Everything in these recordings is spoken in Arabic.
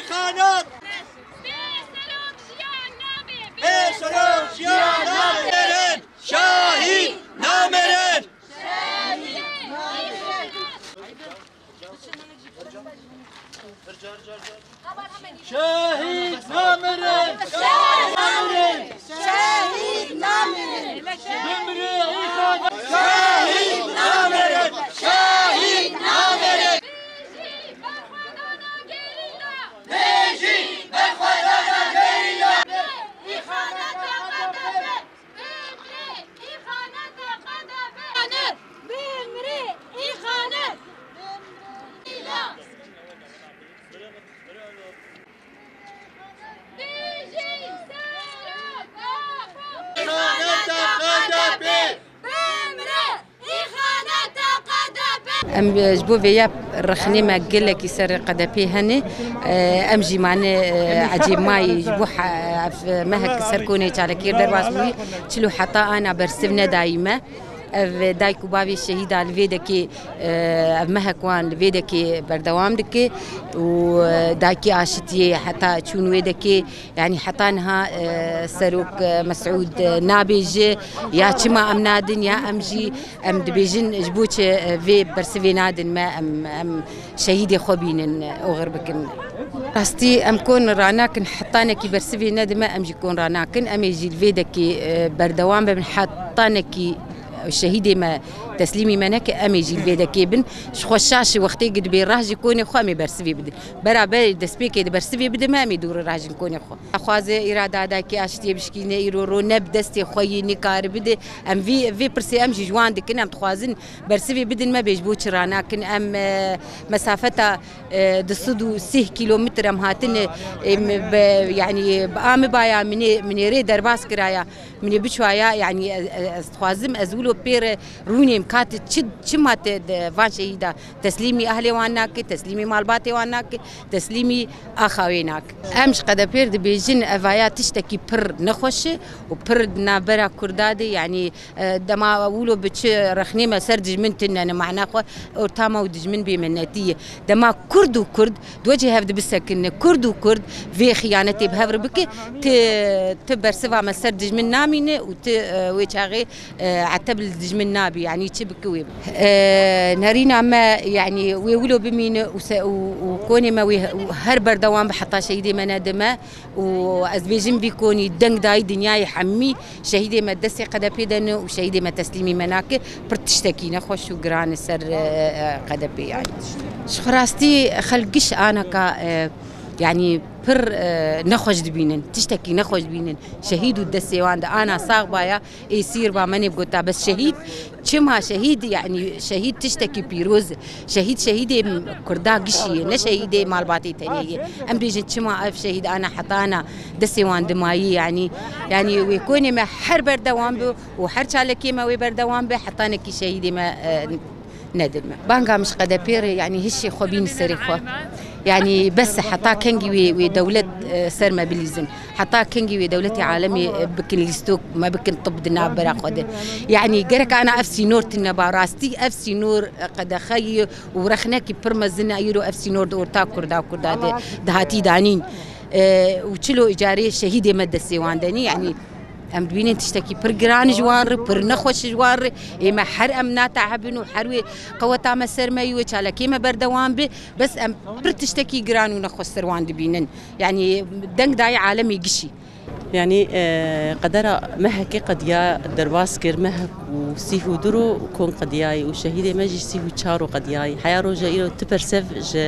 خانات شهید نامرد شهید نامرد شهید نامرد شهید نامرد شهید نامرد بيجي بخدا نگریلا إخانة قدبه إخانة قدبه بمري إخانة بيجي إخانة قدبه بمري إخانة قدبه ام جبو فيا رخني ما قال لك يسر قدبي هني امجي معنا عجيب ماي جبو مهك سركوني على كير درباسوي تشلو حتى انا برسفنا دايما دايكو بابي الشهيد على الفيدكي مهكوان الفيدكي بردوام دكي ودايكي عاشتي حتى تشون ويدكي يعني حتى انها سروك مسعود نابج يا تشما امنادن يا امجي ام دبيجن جبوش في برسفي نادن ما ام شهيدي خوبين اوغربكن راستي ام كون راناكن حطانكي برسفي نادن ما امجي كون راناكن ام يجي الفيدكي بردوام بن حطانكي الشهيدة ما تسليمي منك أميجي البيدا كيبن شخوشاش وقتي قد بيراجي كوني خو أمي برسفي بدي برابر دسبيكي برسفي بدي ما أمي دور راجي كوني خو أخوازي إرادة داكي أشتي بشكينا يرو نبدستي خوي نكار بدي أم في برسي أمجي جوان دكن أم تخوازن برسفي بدي ما بيجبوش رانا كن أم مسافتها دصدو 6 كيلومتر أم هاتن يعني بقام بايا من يري درباس كرايا من بشوايا يعني تخوازم أزولو بير روني مكات تشد شمات فان شهيدا تسليمي أهلي واناك تسليمي مالباتي واناك تسليمي أخويناك أمش قد بير دبيجن أفايا تشتكي بر نخوش وبر نابرا كردادي يعني دما أولو بتش رخني ما سردج من تننا معنا خو أرتاما ودج من بمنتية دما كرد وكرد دوجه هفد بسكن كرد وكرد في خيانتي بهفر بك تبرسفا ما سردج من نامينه وتويتشاغي عتبل دج من نابي يعني تشبكوي نارينا ما يعني ويولو بمين وكوني ما هر بردوام بحطا شهيدي منادمه وازبيجن بيكوني دنگ داي دنياي حمي شهيدي ما دسي قدبيدن وشهيدي ما تسليمي مناك برتشتكينا خوش وقران سر قدبي يعني شخراستي خلقش انا كا يعني بر نخوش دبينن تشتكي نخوش بينن شهيد ودسي واندا انا صاغبايا يصير با ماني بقولتا بس شهيد شما شهيد يعني شهيد تشتكي بيروز شهيدي كردا قشي لا شهيدي مالباتي تاني ام بيجن شما اف شهيد انا حطانا دسي واند ماي يعني ويكوني ما حر بردوام بو وحر شالكي ما وي بردوام بو حطانا كي شهيدي ما ندم بانغا مش قدابير يعني هشي خوبين سريخو يعني بس حتى كنجي ودولة سرما بليزن حتى كنجي ودولة عالمي بكن ليستوك ما بكن طب دنا براخد يعني جرك أنا أفسي نور تنبا راستي أفسي نور قد خي ورخناكي برمزنا يرو أفسي نور دور تاكر دهاتي دانين وشلو إجاري شهيدي مد السيوان داني يعني ام بينين تشتكي برجران جوار برنخوش جوار اما حر امنا تعبن وحروي قوتا مسر ما يوش على كيما بردوان بي بس ام برتشتكي جران ونخوش سروان دبينن يعني دنگ داي عالمي قشي يعني قدر مهكي قديا درباس كير مهك وسيهو درو كون قدياي وشهيدي ماجي سيهو تشارو قدياي حيا روجا إيرو تبرسف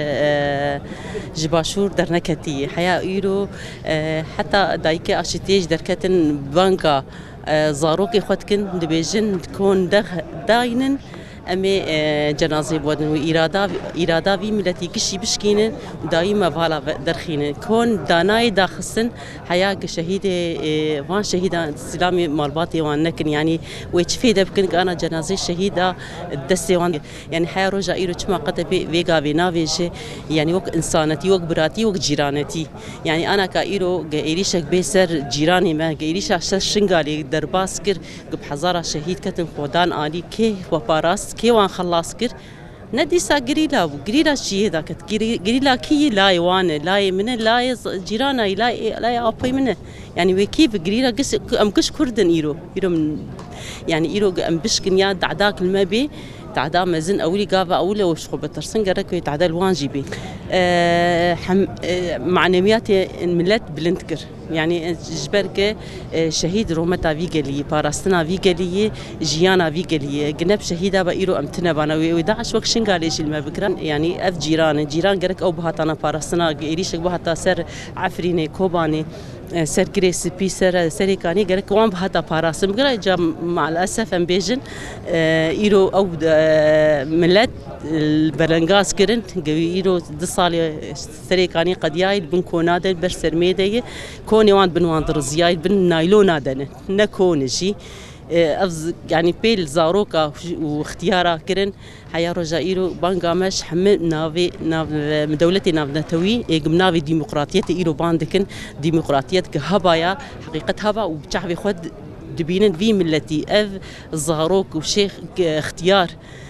جباشور درنكتي حيا إيرو حتى دايكي أشتيج دركتن بانكا زاروكي خدكن دبيجن تكون داينن أمي جنازة بودن وإرادة في ملتي كشي بشكينن دايما فالا درخينن كون داناي داخسن حياة شهيدة وان شهيدة سلامي مالباتي وان نكن يعني ويتشفيدة بكن أنا جنازة شهيدة دسي وان يعني حياة رجع إيرو كما قد فيجا بينافيج يعني وك إنسانتي وك براتي وك جيرانتي يعني أنا كإيرو إيريشك بيسر جيراني ما إيريشك شنغالي درباسكر قب حزارة شهيد كتن خودان آلي كي وباراس كيوان خلاص كر نديسا قريلا قريلا شي هذاك قريلا كي لاي وانا لاي من لاي جيرانا لاي ابي منه يعني وكيف قريلا قس ام كش كردن ايرو من يعني ايرو ام بشكن يا دعداك المبي تعدا مازن اولي قافا اولى وش خو بترسن قرك تعدا الوانجي بي معنوياتي ملت بلنتكر يعني جبرك شهيد رومتا فيجلي باراستنا فيجلي جيانا فيجلي جنب شهيده بايرو امتنا بانا وداعش وك شنغاليش المبكران يعني اف جيران قرك او بهاتنا باراستنا ايريش بهاتا سر عفريني كوباني سر كريس بي سر كاني قالك وان بهذا باراسم قال جا مع الاسف ام بيجن ايرو او ملت البرنغاس كرن ايرو دصالي سر كاني قد يايد بن كوناده برسر ميدي كوني وان بن درزيايد بن نايلوناده نكون شي يعني بيل زاروكا واختيارا كرن حيا رجائيرو بانغامش حمل نافي دولتي نافنتوي نافي ديمقراطية إيرو باندكن ديمقراطية كهبايا حقيقة هبا وبتعرفي خد دبينن في ملتي زاروك وشيخ اختيار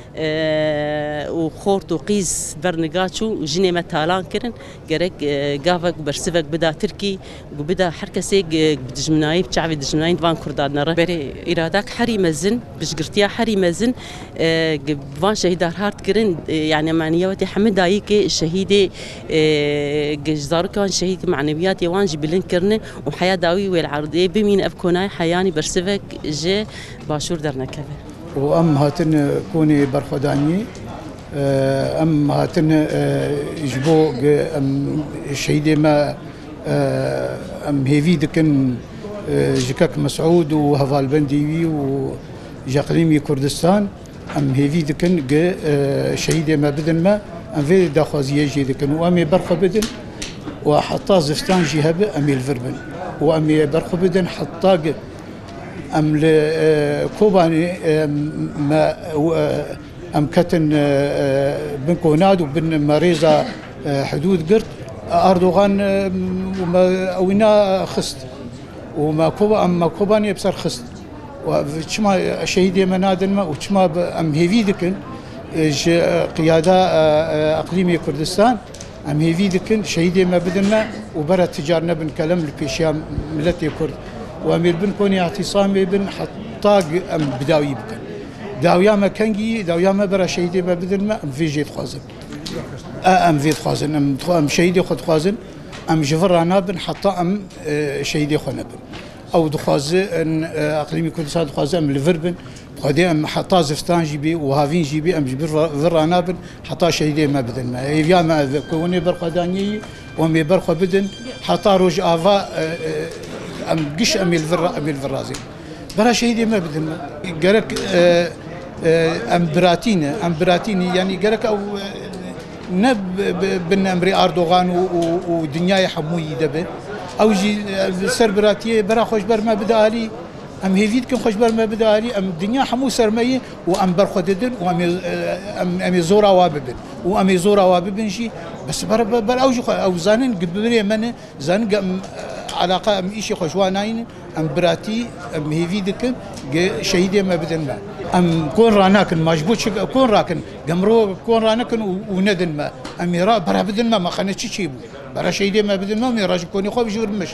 وخورت وقيس برنقاتشو جيني متالان كرن قرق قافك برسفك بدا تركي وبدا حركة سيق بدجمناي بتعرفي دجمناي دفان كردان نرى بري إرادك حري مزن بشقرتيا حري مزن بفان شهيدار هارت كرن يعني معنوياتي حمد دايكي الشهيدة جزار كان شهيد معنوياتي وانجي بلين كرن وحياة داوي والعرضي بمين أبكوناي حياني برسفك جي باشور درنا كذا وأم هاتن كوني برخداني أم هاتن جبوق أم شهيدة ما أم هيفي دكن جكاك مسعود وهفال بنديوي وجاقليمي كردستان أم هيفي دكن شهيدة ما بدن ما أم في داخوزية جي دكن وأمي برخو بدن وحطا زفتان جهاب أمي الفربن وأمي برخو بدن حطا أم كوباني ما أم كتن بن كوناد وبن ماريزا حدود قرط أردوغان وما وينا خست وما كوبا أم كوباني بصر خست وشما شهيدي منادن ما وشما أم هيفيدكن قيادة أقليمية كردستان أم هيفيدكن شهيدي ما بدنا وبرا تجارنا بن كلام البيشام ملتي كرد وامير بن كوني اعتصامي بن حطاق ام بداوي بكن داويا ما كنجي داويا ما برا شهيدي ما بدل ما ام في جيت خوازن ام في خوازن ام شهيدي خد خوازن ام جفرانا بن حطا ام شهيدي خونا بن او دخواز ان اقليمي كردستان دخواز ام الفربن خدي ام حطا زفتان جيبي وهافين جيبي ام جفرانا بن حطا شهيدي ما بدل ما يا ما كوني برقداني ومي برخ بدن حطا روج افا ام قش امي الفرازي برا شهيدي ما بدن قالك ام براتيني يعني قالك او نب بن امري اردوغان ودنياي حموي دبه او جي سر براتيه برا خوش بر ما بدا لي ام هيفيد كم خوش بر ما بدا لي ام دنيا حمو سرمي وام برخددن وام زورا واببن وام زورا واببن شي بس بر او زانن قبلي من زان علاقه ام شيء خوشوانين ام براتي ام هيفيدك شهيدي ما بدن ما ام كون راناكن مجبوط كون راكن قمرو كون راناكن وندن ما ام يرا برا بدن ما خلنا شي برا شهيدي ما بدن ما ميراج كوني خو بجور مش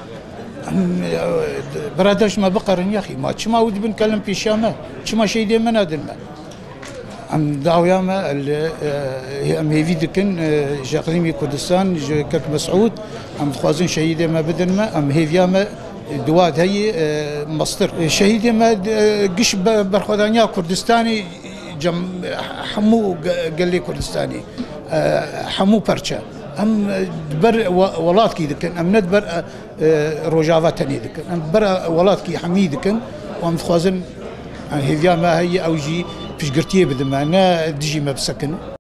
برادرش ما بقرن يا اخي ما تشما ود بنكلم في الشام تشما شهيدي ما نادن ما ام داويا ما ام هيفيدكن جاقليمي كردستان كك مسعود ام خوازن شهيدي ما بدن ما ام هيفيا ما دواد هي مصدر شهيدي ما قش برخدانيا كردستاني جم حمو قال لي كردستاني حمو برشا ام بر ولات كي دكن ام ندبر روجافا تاني دكن ام بر ولات كي حميدكن وام خوازن هيفيا ما هي اوجي فيش قرتيه بدما انا دجي ما بسكن